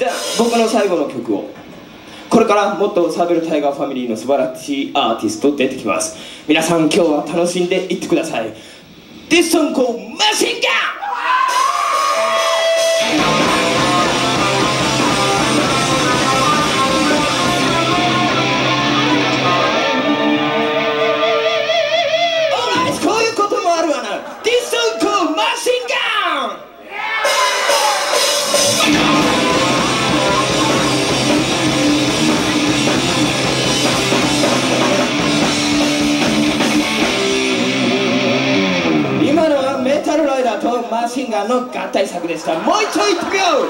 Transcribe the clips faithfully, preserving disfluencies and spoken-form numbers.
で僕の最後の曲をこれからもっとサーベルタイガーファミリーの素晴らしいアーティスト出てきます。皆さん今日は楽しんでいってください。 This song called MachineGun!マシンガンの合体作でした。もう一丁いってみよう。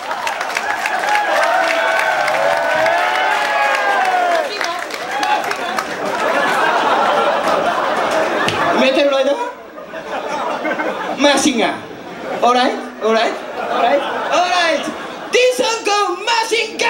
メタルライダーマシンガン。オーライオーライオーライオーライ。 This song called MachineGun!